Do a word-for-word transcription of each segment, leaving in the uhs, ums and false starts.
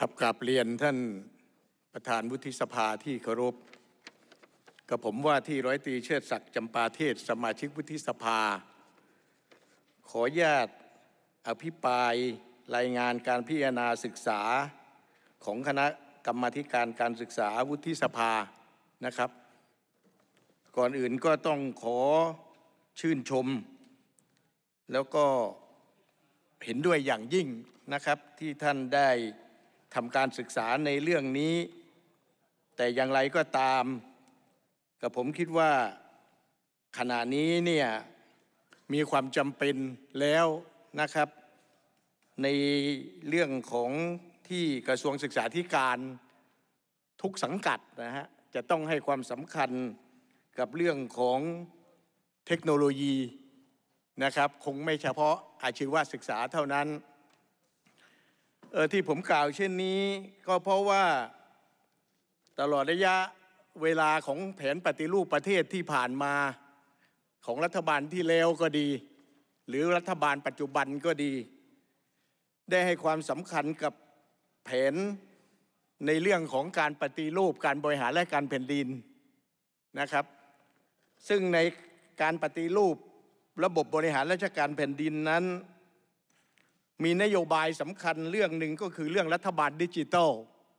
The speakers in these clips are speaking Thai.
ครับกราบเรียนท่านประธานวุฒิสภาที่เคารพกับผมว่าที่ร้อยตรีเชิดศักดิ์จำปาเทศสมาชิกวุฒิสภาขออนุญาตอภิปรายรายงานการพิจารณาศึกษาของคณะกรรมาธิการการศึกษาวุฒิสภานะครับก่อนอื่นก็ต้องขอชื่นชมแล้วก็เห็นด้วยอย่างยิ่งนะครับที่ท่านได้ทำการศึกษาในเรื่องนี้แต่อย่างไรก็ตามกับผมคิดว่าขณะนี้เนี่ยมีความจำเป็นแล้วนะครับในเรื่องของที่กระทรวงศึกษาธิการทุกสังกัดนะฮะจะต้องให้ความสำคัญกับเรื่องของเทคโนโลยีนะครับคงไม่เฉพาะอาชีวศึกษาเท่านั้นเออที่ผมกล่าวเช่นนี้ก็เพราะว่าตลอดระยะเวลาของแผนปฏิรูปประเทศที่ผ่านมาของรัฐบาลที่แล้วก็ดีหรือรัฐบาลปัจจุบันก็ดีได้ให้ความสำคัญกับแผนในเรื่องของการปฏิรูปการบริหารและการแผ่นดินนะครับซึ่งในการปฏิรูประบบบริหารราชการแผ่นดินนั้นมีนโยบายสำคัญเรื่องหนึ่งก็คือเรื่องรัฐบาลดิจิทัล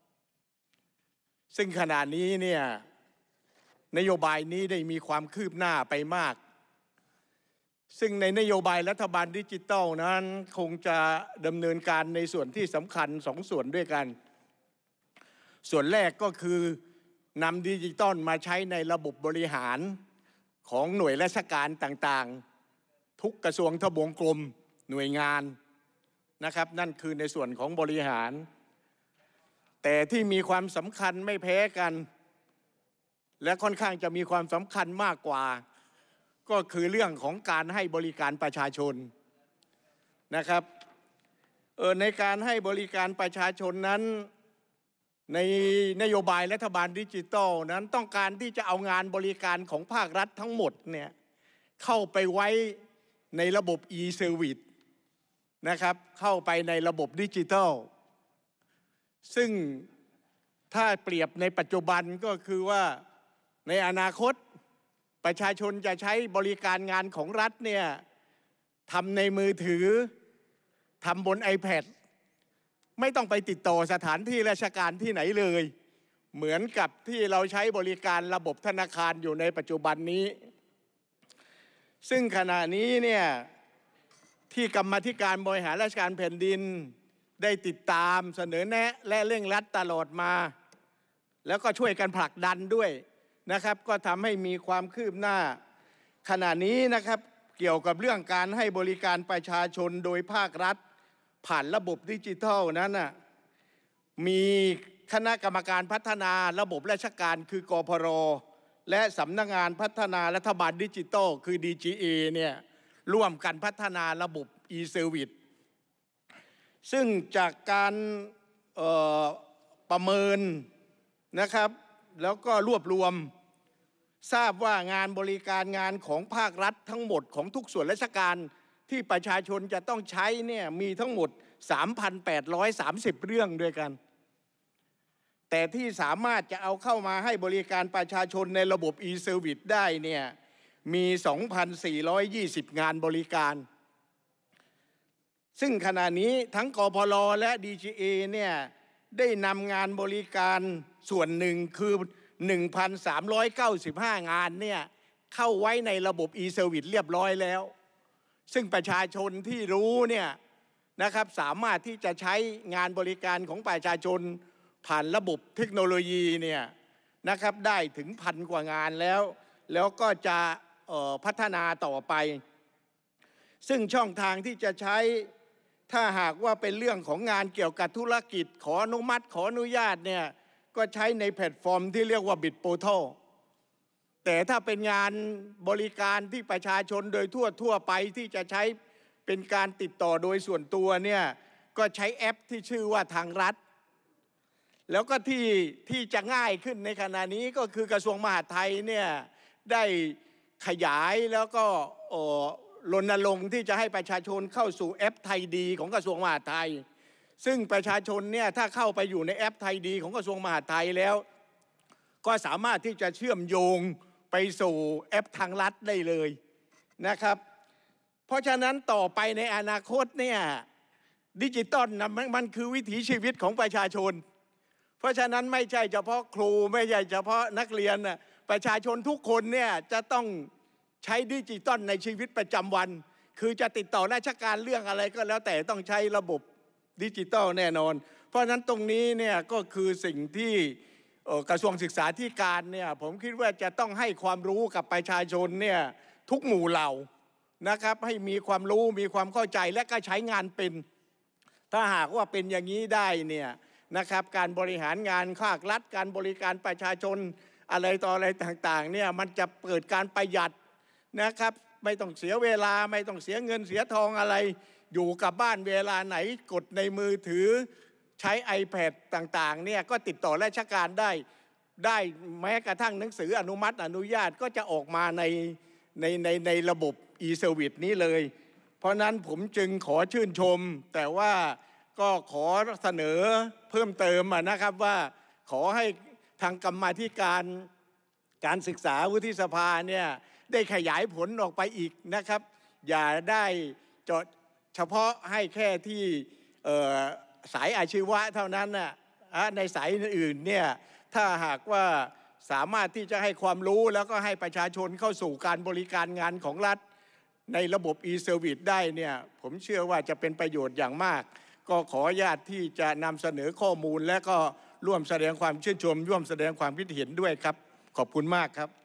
ซึ่งขณะนี้เนี่ยนโยบายนี้ได้มีความคืบหน้าไปมากซึ่งในนโยบายรัฐบาลดิจิทัลนั้นคงจะดำเนินการในส่วนที่สำคัญสองส่วนด้วยกันส่วนแรกก็คือนำดิจิทัลมาใช้ในระบบบริหารของหน่วยราชการต่างๆทุกกระทรวงทบวงกรมหน่วยงานนะครับนั่นคือในส่วนของบริหารแต่ที่มีความสำคัญไม่แพ้กันและค่อนข้างจะมีความสำคัญมากกว่าก็คือเรื่องของการให้บริการประชาชนนะครับเออในการให้บริการประชาชนนั้นในนโยบายรัฐบาลดิจิทัลนั้นต้องการที่จะเอางานบริการของภาครัฐทั้งหมดเนี่ยเข้าไปไว้ในระบบ e-service นะครับเข้าไปในระบบดิจิทัลซึ่งถ้าเปรียบในปัจจุบันก็คือว่าในอนาคตประชาชนจะใช้บริการงานของรัฐเนี่ยทำในมือถือทำบน ไอแพด ไม่ต้องไปติดต่อสถานที่ราชการที่ไหนเลยเหมือนกับที่เราใช้บริการระบบธนาคารอยู่ในปัจจุบันนี้ซึ่งขณะนี้เนี่ยที่กรรมาธิการบริหารราชการแผ่นดินได้ติดตามเสนอแนะและเร่งรัดตลอดมาแล้วก็ช่วยกันผลักดันด้วยนะครับก็ทำให้มีความคืบหน้าขณะนี้นะครับเกี่ยวกับเรื่องการให้บริการประชาชนโดยภาครัฐผ่านระบบดิจิทัลนั้นน่ะมีคณะกรรมการพัฒนาระบบราชการคือกพร.และสำนักงานพัฒนารัฐบาลดิจิทัลคือ ดี จี เอ เนี่ยร่วมกันพัฒนาระบบ e-service ซึ่งจากการประเมินนะครับแล้วก็รวบรวมทราบว่างานบริการงานของภาครัฐทั้งหมดของทุกส่วนราชการที่ประชาชนจะต้องใช้เนี่ยมีทั้งหมด สามพันแปดร้อยสามสิบ เรื่องด้วยกันแต่ที่สามารถจะเอาเข้ามาให้บริการประชาชนในระบบ e-service ได้เนี่ยมี สองพันสี่ร้อยยี่สิบ งานบริการซึ่งขณะนี้ทั้งกพร.และ ดี จี เอ เนี่ยได้นำงานบริการส่วนหนึ่งคือ หนึ่งพันสามร้อยเก้าสิบห้า งานเนี่ยเข้าไว้ในระบบ e-service เรียบร้อยแล้วซึ่งประชาชนที่รู้เนี่ยนะครับสามารถที่จะใช้งานบริการของประชาชนผ่านระบบเทคโนโลยีเนี่ยนะครับได้ถึงพันกว่างานแล้วแล้วก็จะพัฒนาต่อไปซึ่งช่องทางที่จะใช้ถ้าหากว่าเป็นเรื่องของงานเกี่ยวกับธุรกิจขออนุมัติขออนุญาตเนี่ยก็ใช้ในแพลตฟอร์มที่เรียกว่า บิด Portal แต่ถ้าเป็นงานบริการที่ประชาชนโดยทั่วทั่วไปที่จะใช้เป็นการติดต่อโดยส่วนตัวเนี่ยก็ใช้แอปที่ชื่อว่าทางรัฐแล้วก็ที่ที่จะง่ายขึ้นในขณะนี้ก็คือกระทรวงมหาดไทยเนี่ยได้ขยายแล้วก็รณรงค์ที่จะให้ประชาชนเข้าสู่แอปไทยดีของกระทรวงมหาดไทยซึ่งประชาชนเนี่ยถ้าเข้าไปอยู่ในแอปไทยดีของกระทรวงมหาดไทยแล้วก็สามารถที่จะเชื่อมโยงไปสู่แอปทางรัฐได้เลยนะครับเพราะฉะนั้นต่อไปในอนาคตเนี่ยดิจิตอลนะมันคือวิถีชีวิตของประชาชนเพราะฉะนั้นไม่ใช่เฉพาะครูไม่ใช่เฉพาะนักเรียนนะประชาชนทุกคนเนี่ยจะต้องใช้ดิจิตอลในชีวิตประจำวันคือจะติดต่อราชการเรื่องอะไรก็แล้วแต่ต้องใช้ระบบดิจิตอลแน่นอนเพราะฉะนั้นตรงนี้เนี่ยก็คือสิ่งที่กระทรวงศึกษาธิการเนี่ยผมคิดว่าจะต้องให้ความรู้กับประชาชนเนี่ยทุกหมู่เหล่านะครับให้มีความรู้มีความเข้าใจและก็ใช้งานเป็นถ้าหากว่าเป็นอย่างนี้ได้เนี่ยนะครับการบริหารงานภาครัฐการบริการประชาชนอะไรต่ออะไรต่างๆเนี่ยมันจะเกิดการประหยัดนะครับไม่ต้องเสียเวลาไม่ต้องเสียเงินเสียทองอะไรอยู่กับบ้านเวลาไหนกดในมือถือใช้ ไอแพด ต่างๆเนี่ยก็ติดต่อราชการได้ได้แม้กระทั่งหนังสืออนุมัติอนุญาตก็จะออกมาในในในในระบบ e-service นี้เลยเพราะนั้นผมจึงขอชื่นชมแต่ว่าก็ขอเสนอเพิ่มเติมนะครับว่าขอให้ทางกรรมาธิการการศึกษาวุฒิสภาเนี่ยได้ขยายผลออกไปอีกนะครับอย่าได้เจาะเฉพาะให้แค่ที่สายอาชีวะเท่านั้นนะในสายอื่นเนี่ยถ้าหากว่าสามารถที่จะให้ความรู้แล้วก็ให้ประชาชนเข้าสู่การบริการงานของรัฐในระบบ e-service ได้เนี่ยผมเชื่อว่าจะเป็นประโยชน์อย่างมากก็ขออนุญาตที่จะนำเสนอข้อมูลและก็ร่วมแสดงความชื่นชมร่วมแสดงความคิดเห็นด้วยครับขอบคุณมากครับ